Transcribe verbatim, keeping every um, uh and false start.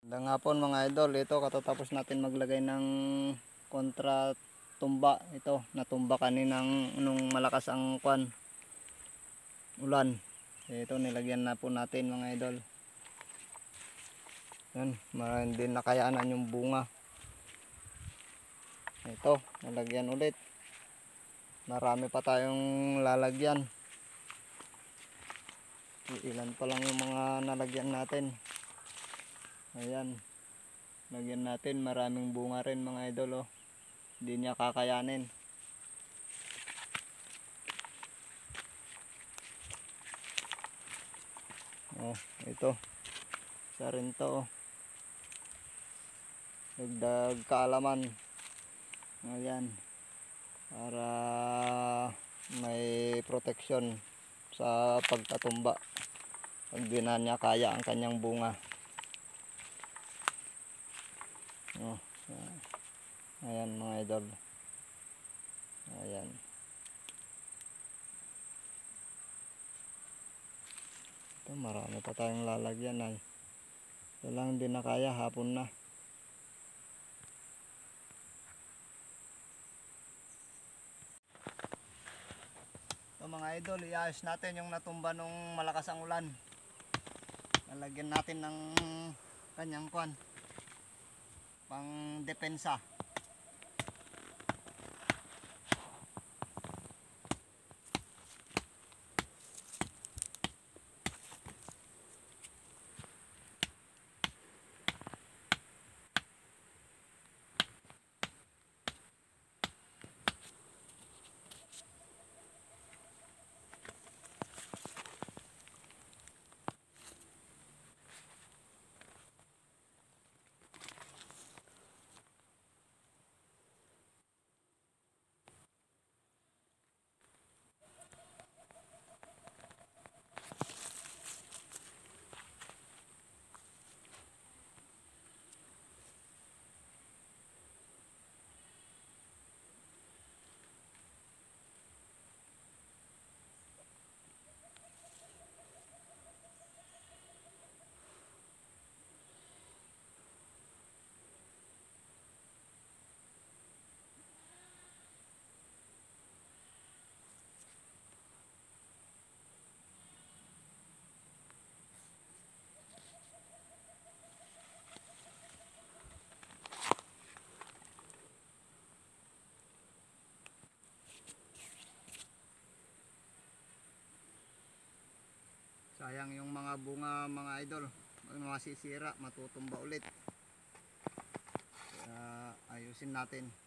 Magandang hapon mga idol, ito katatapos natin maglagay ng kontra tumba. Ito natumba kaninang nung malakas ang kwan ulan. Ito nilagyan na po natin mga idol. Yan, hindi nakayaanan yung bunga. Ito nalagyan ulit, marami pa tayong lalagyan. Ilan pa lang yung mga nalagyan natin. Ayan, lagyan natin, maraming bunga rin mga idol, oh. Hindi niya kakayanin. Oh, ito isa rin to, oh. Dagdag kaalaman. Ayan, para may protection sa pagtatumba pag di na niya kaya ang kanyang bunga. Oh, ayan mga idol. Ayan. Ito, marami pa tayong lalagyan ay. Ito lang din na kaya, hapon na. Ito mga idol, iayos natin yung natumba nung malakas ang ulan. Lalagyan natin ng kanyang kwan, pang depensa. Sayang yung mga bunga mga idol, masisira, matutumba ulit. Kaya ayusin natin.